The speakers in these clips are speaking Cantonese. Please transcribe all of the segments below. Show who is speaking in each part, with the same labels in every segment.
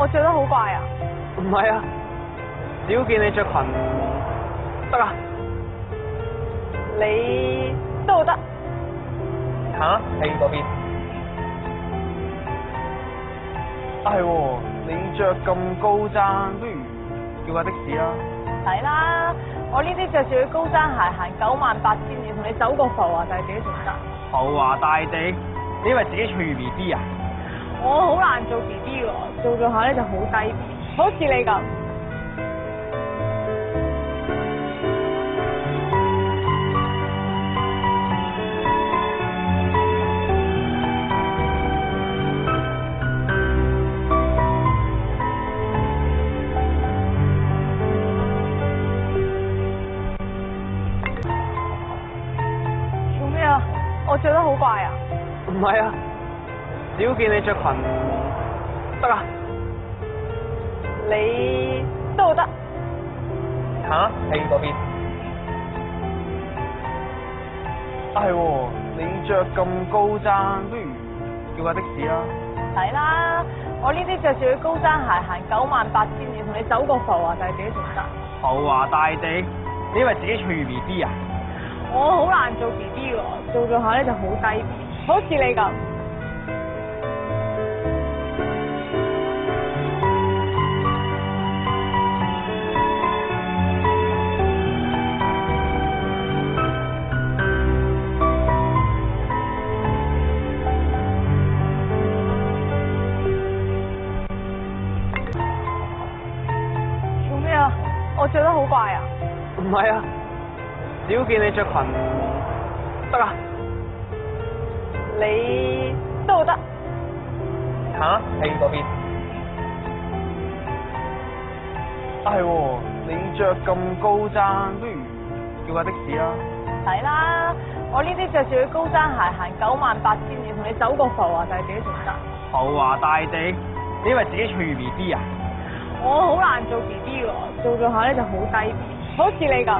Speaker 1: 我着得好怪啊！
Speaker 2: 唔係啊，只要見你着裙得啦。
Speaker 1: 你都得。
Speaker 2: 嚇？喺嗰邊。係喎，你着咁高踭，不如叫架的士啦。
Speaker 1: 係啦，我呢啲着住嘅高踭鞋行98000里，同你走個浮華就係幾多錢得？
Speaker 2: 浮華大地，你以為自己翠如 B B 啊？
Speaker 1: 我好難做 B B 喎，做下咧就好低 B， 好似你咁。做咩啊？我着得好怪啊！
Speaker 2: 唔係啊，只要見你着裙得啦。
Speaker 1: 你都得。
Speaker 2: 嚇？喺嗰邊。係喎，你着咁高踭，不如叫架的士啦。
Speaker 1: 係啦，我呢啲着住嘅高踭鞋行98000里，同你走個浮華就係幾多錢得？
Speaker 2: 浮華大地，你以為自己翠如 B B 啊？
Speaker 1: 我好難做 B B 喎，做下咧就好低 B， 好似你咁。做咩啊？我着得好怪啊！
Speaker 2: 唔係啊，只要見你着裙得啦。
Speaker 1: 你都得。
Speaker 2: 嚇？喺嗰邊。係喎，你着咁高踭，不如叫架的士啦。
Speaker 1: 係啦，我呢啲着住嘅高踭鞋行98000里，同你走個浮華就係幾多錢得？
Speaker 2: 浮華大地，你以為自己翠如 B B 啊？
Speaker 1: 我好難做 B B 喎，做下咧就好低 B， 好似你咁。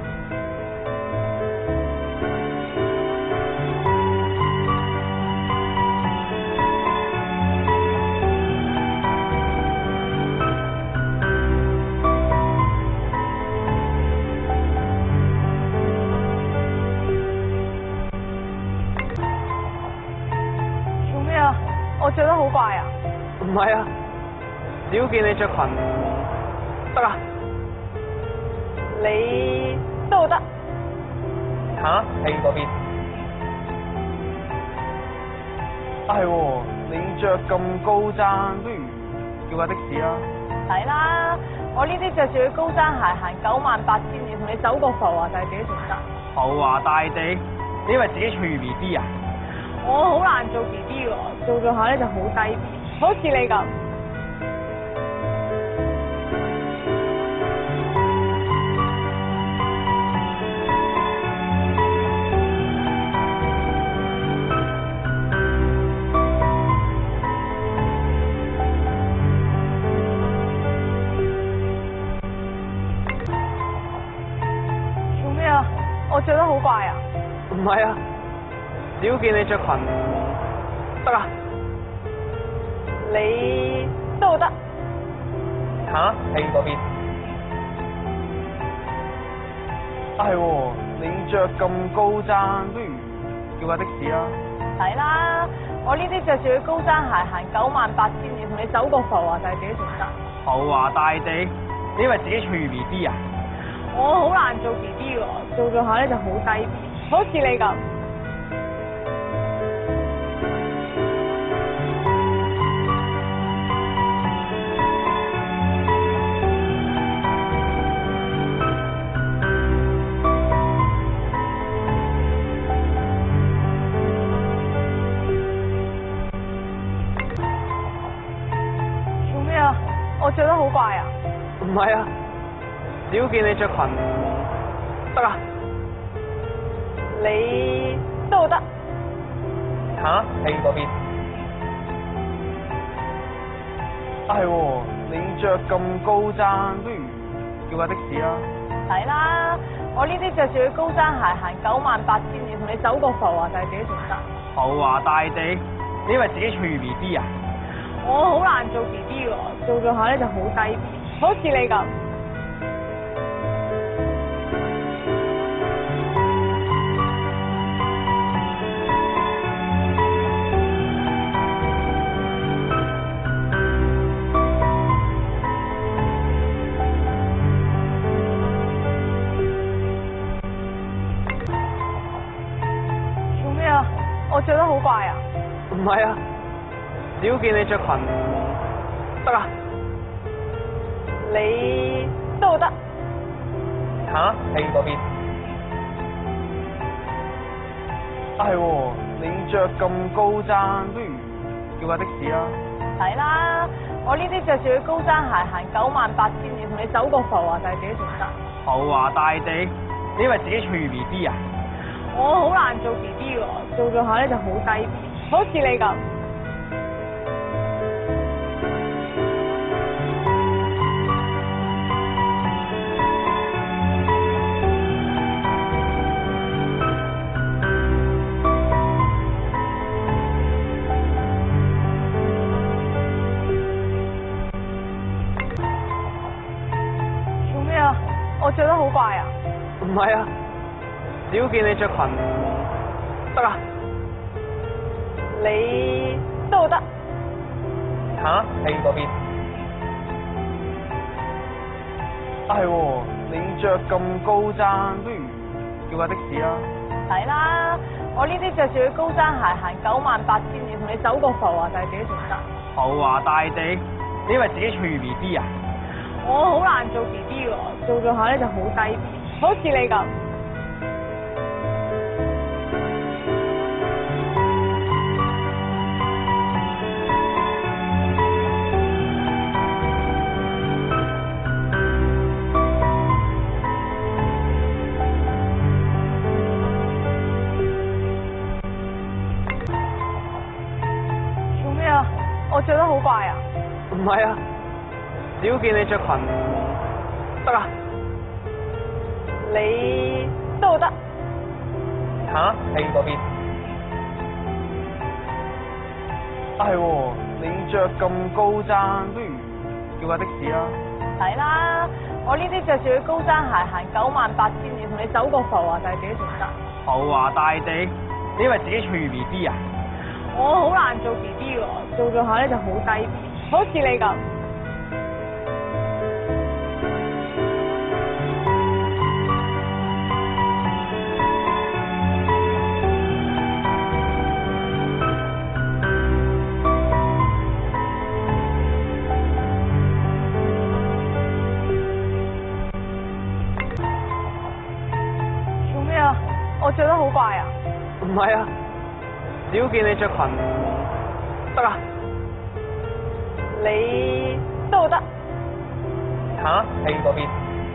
Speaker 1: 做咩啊？我着得好怪啊！
Speaker 2: 唔係啊，只要見你着裙得啦。
Speaker 1: 你都得。
Speaker 2: 嚇？喺嗰邊。係喎，你着咁高踭，不如叫架的士啦。
Speaker 1: 係啦，我呢啲着住嘅高踭鞋行98000里，同你走個浮華就係幾多錢得？
Speaker 2: 浮華大地，你以為自己翠如 B B 啊？
Speaker 1: 我好難做 B B 喎，做下咧就好低 B， 好似你咁。做咩啊？我着得好怪啊！
Speaker 2: 唔係啊，只要見你着裙得啦。
Speaker 1: 你都得。
Speaker 2: 嚇？喺嗰邊。係喎，你着咁高踭，不如叫架的士啦。
Speaker 1: 係啦，我呢啲着住嘅高踭鞋行98000里，同你走個浮華就係幾多錢得？
Speaker 2: 浮華大地，你以為自己翠如 B B 啊？
Speaker 1: 我好難做 B B 喎，做下咧就好低 B， 好似你咁。做咩啊？我着得好怪啊！
Speaker 2: 唔係啊，只要見你着裙得啦。
Speaker 1: 你都得。
Speaker 2: 嚇？喺嗰邊。係喎，你着咁高踭，不如叫架的士啦。
Speaker 1: 係啦，我呢啲着住嘅高踭鞋行98000里，同你走個浮華就係幾多錢得？
Speaker 2: 浮華大地，你以為自己翠如 B B 啊？
Speaker 1: 我好難做 BB 喎，做下咧就好低 B， 好似你咁。做咩啊？我着得好怪啊？
Speaker 2: 唔係啊，屌見你着裙得啊？
Speaker 1: 你都得。
Speaker 2: 嚇？喺嗰邊？係喎，你着咁高踭，不如叫架的士啦。
Speaker 1: 係啦，我呢啲着住嘅高踭鞋行98,000，要同你走個浮華就係幾多錢得？
Speaker 2: 浮華大地，你以為自己隨 B B 啊？
Speaker 1: 我好難做 BB 喎，做下咧就好低 B， 好似你咁。做咩啊？我着得好怪啊？
Speaker 2: 唔係啊，屌見你着裙得啊？
Speaker 1: 你都得。
Speaker 2: 嚇？喺嗰邊？係喎，你着咁高踭，不如叫架的士啦。
Speaker 1: 係啦，我呢啲着住嘅高踭鞋行98,000，要同你走個浮華就係幾多錢得？
Speaker 2: 浮華大地，你以為自己隨 B B 啊？
Speaker 1: 我好難做 BB 喎，做下咧就好低 B， 好似你咁。做咩啊？我着得好怪啊？
Speaker 2: 唔係啊，屌見你着裙得啊？
Speaker 1: 你都得。
Speaker 2: 嚇？喺嗰邊？係喎，你着咁高踭，不如叫架的士啦。
Speaker 1: 係啦，我呢啲着住嘅高踭鞋行98,000，要同你走個浮華就係幾多錢得？
Speaker 2: 浮華大地，你以為自己隨 B B 啊？
Speaker 1: 我好難做 BB 喎，做下咧就好低 B， 好似你咁。做咩啊？我着得好怪啊？
Speaker 2: 唔係啊，屌見你着裙得啊？
Speaker 1: 你都得。
Speaker 2: 嚇？喺嗰邊？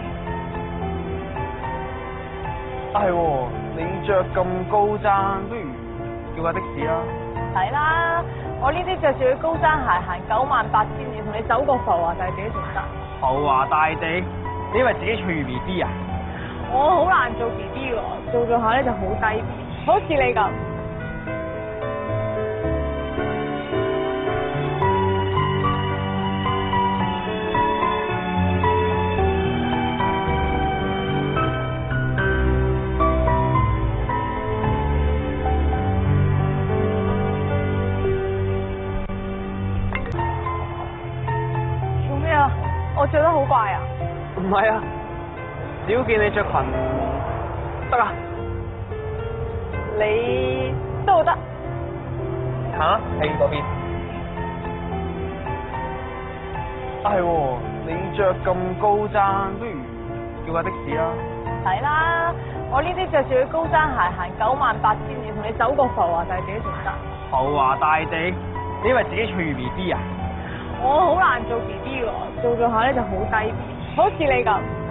Speaker 2: 係喎，你着咁高踭，不如叫架的士啦。
Speaker 1: 係啦，我呢啲着住嘅高踭鞋行98,000，要同你走個浮華就係幾多錢得？
Speaker 2: 浮華大地，你以為自己隨 B B 啊？
Speaker 1: 我好難做 BB 喎，做下咧就好低 B， 好似你咁。做咩啊？我着得好怪啊？
Speaker 2: 唔係啊，屌見你着裙得啊？
Speaker 1: 你都得。
Speaker 2: 嚇？喺嗰邊？係喎，你着咁高踭，不如叫架的士啦。
Speaker 1: 係啦，我呢啲着住嘅高踭鞋行98,000，要同你走個浮華就係幾多錢得？
Speaker 2: 浮華大地，你以為自己隨 B B 啊？
Speaker 1: 我好難做 BB 喎，做下咧就好低 B， 好似你咁。